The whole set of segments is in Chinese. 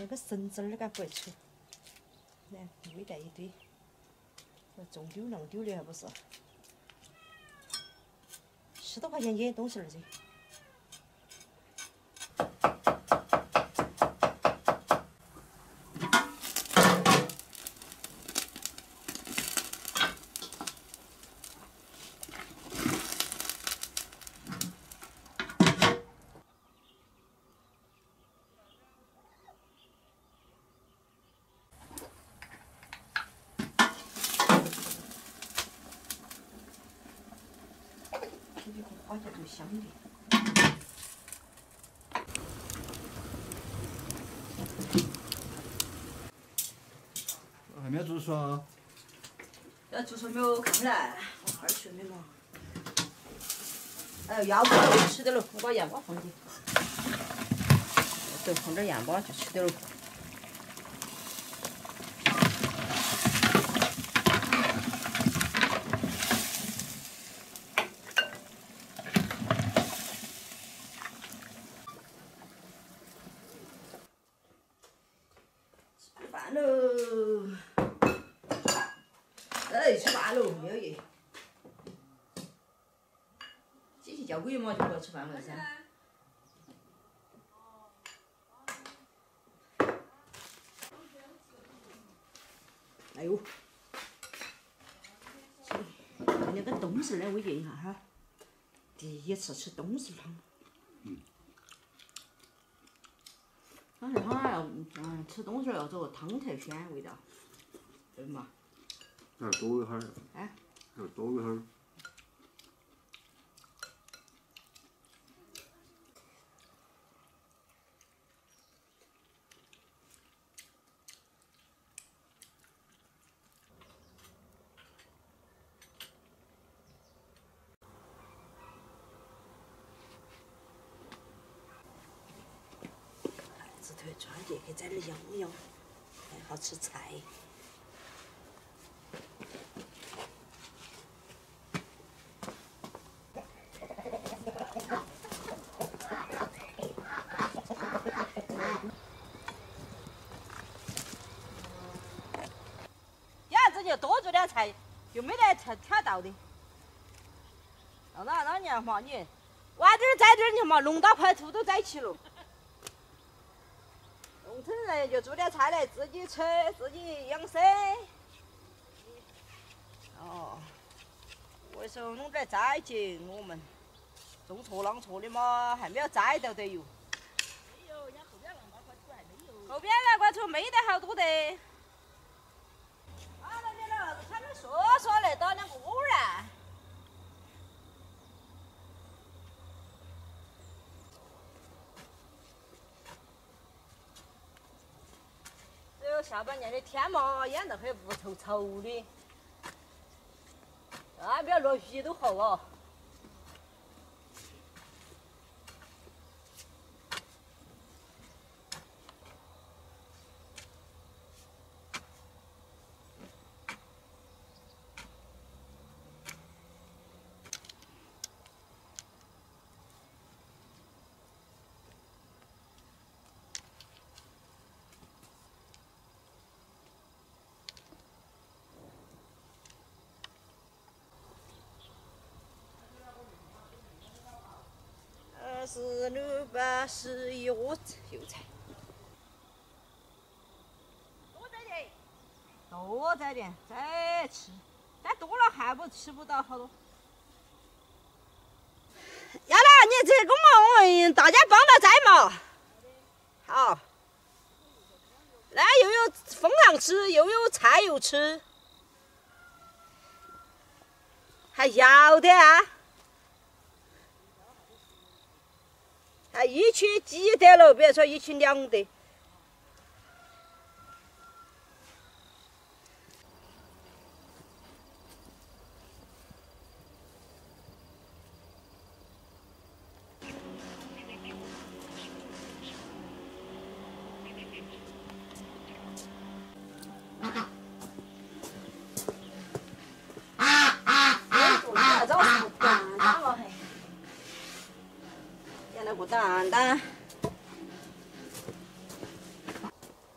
个绳子儿敢不会出，来喂带一堆，中丢弄丢的还不是，10多块钱也东西儿噻。 这个花椒够香的。 还没有煮熟啊？ 要煮熟没有？看不来，我哈儿去的嘛。哎，要不就吃得了，我把盐巴放进。对，放点盐巴就吃得了。 饭喽！哎，吃饭喽，没有耶。机器叫鬼嘛，就不要吃饭了噻。哎呦，那个冬笋来慰藉一下哈。第一次吃冬笋汤。冬笋汤要吃冬笋要做个汤才鲜味道，对嘛？ 要多一会儿。 哎。 要多一会儿。 子头抓进去，在那儿养养，还好吃菜。呀，这就多做点菜，就没得挑到的。那年嘛，你娃子在这儿，你嘛龙刀排兔都在一起了。 农村人就做点菜来自己吃，自己养生。哦，为什么弄点栽进我们种错啷错的嘛，还没有栽到得哟。 没有，人家后边那块土还没有。 后边那块土没得好多的。啊，那边了，他们说来打2个窝儿啊。 下半年的天嘛，演得很雾稠稠的，啊，不要落雨都好了。46、80油菜，多摘点，多摘点，再吃，摘多了还不吃不到好多。要啦，你这个嘛，我们大家帮着摘嘛。好，那又有风浪吃，又有菜又吃，还要的啊？ 还一区几得了，别说一区2得。蛋蛋，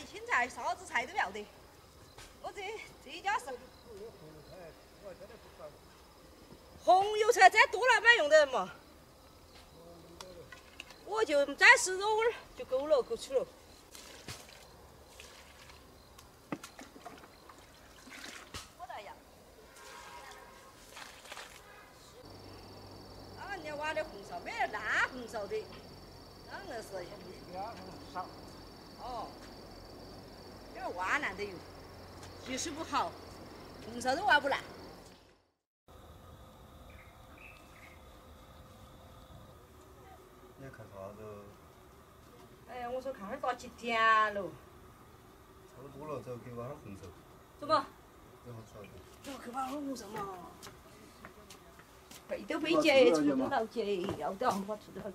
青菜、啥子菜都要得。我这一家是红油菜，这多老板用的嘛。我就暂时肉味儿就够了，够吃了。我那样。啊，人家挖的红烧没得烂红烧的，那硬是。 少。 哦。因为挖烂的油，技术不好，红烧都挖不烂。 你看啥子？ 哎呀，我说看哈儿咋几点了？ 差不多了，走，给挖点红烧。 走嘛。 然后烧的。 走，去挖点红烧嘛。背都背节，出都劳节，要得，我出得好久。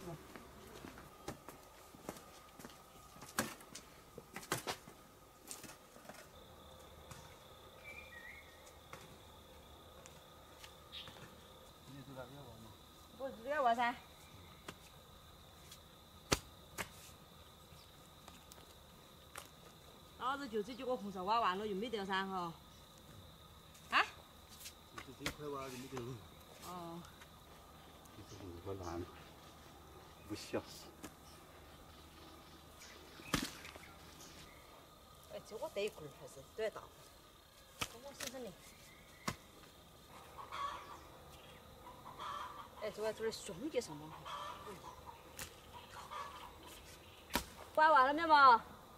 我自己要挖噻。老子就这几个红烧挖完了，就没得噻哈。啊？ 就这块挖就没得了。 哦。 这红烧烂了，不小事。 哎，这个得一棍儿还是都要大，刚刚省省的。哎，这个兄弟什么？挖完了没有嘛？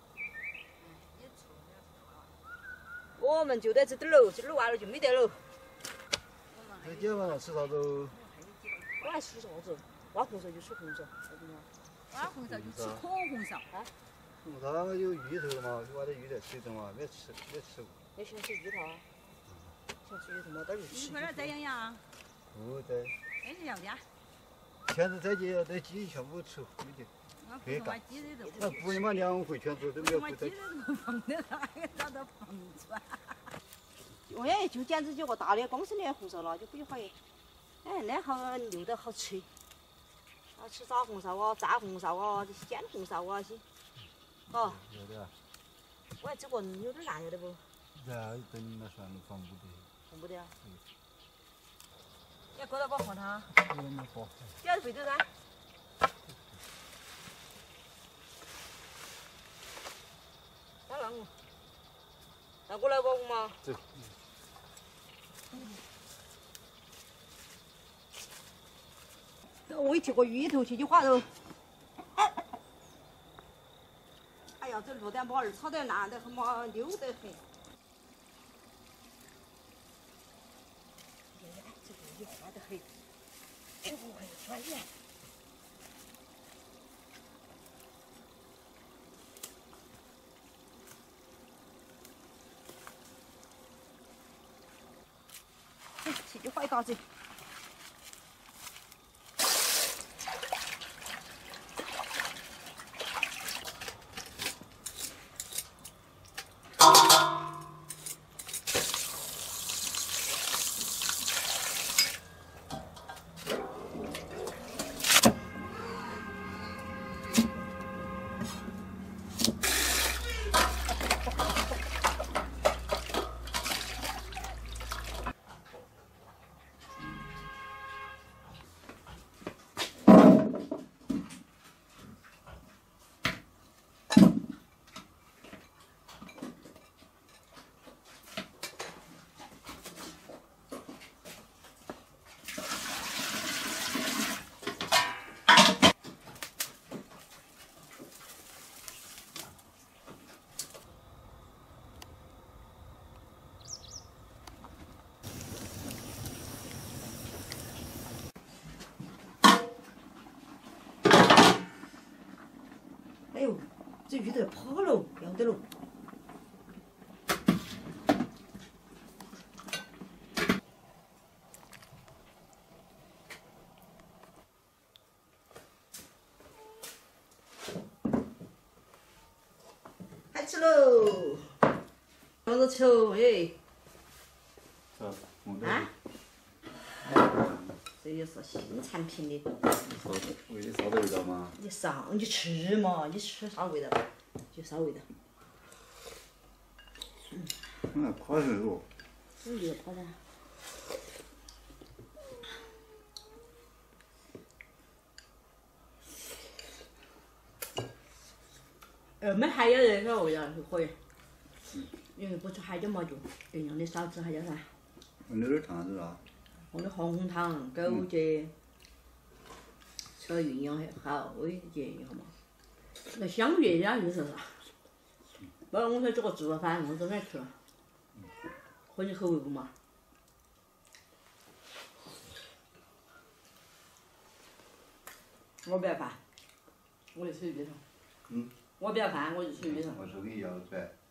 我们就在这点儿喽，这点儿挖了就没得了。 那今天晚上吃啥子？ 我还吃啥子？挖红烧就吃红烧， 挖红烧就吃可红烧啊。 红烧有芋头嘛，就挖点芋头吃一顿嘛，没吃过。 你喜欢吃芋头啊？喜欢吃芋头嘛，点儿就吃。 一会儿再养养。 不得。 那是要的。 全子再接那鸡全部吃没得。 不是挖鸡的那不你妈2回全子都没有回来。 鸡的都放的那个找到放出来。 哎，就捡这几个大的公升的红烧了，就比划。哎，那好溜得好吃。啊，吃炸红烧啊，蘸红烧啊，鲜红烧啊些。哦。 有的。 我看这个有点烂，有得不？ 然等那算了，放不得。 放不得啊？你要搁到把放它。 我没放。 点肥头噻。咋弄？那过来吧，我嘛。 走。 我提个芋头去花头。哎呀，这落点把儿炒得烂得很嘛，溜得很。这个也花得很，这个很专业。去就画一嘎子。哎呦，这鱼都跑了，要得了。开吃喽！放着吃哦，哎。啊？这也是新产品的。 味啥子味道嘛？ 你上去吃嘛，你吃啥味道？就啥味道？ 烤水肉， 有热泡的。焖海椒那个味道是可以，因为不吃海椒嘛，就尽量的少吃海椒噻。 那点糖是啥？ 放点红糖、枸杞，吃了营养好，维解一下嘛。那香叶呀，就是啥？不然我说这个做了饭，我真爱吃了，合你口味不嘛？我不要饭，我就吃鱼头。我不要饭，我就吃鱼头。 我手艺要转。